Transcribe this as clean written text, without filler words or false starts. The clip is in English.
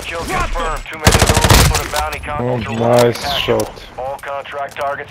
Kill confirmed. Too many of those put a bounty Oh, console. nice shot. All contract targets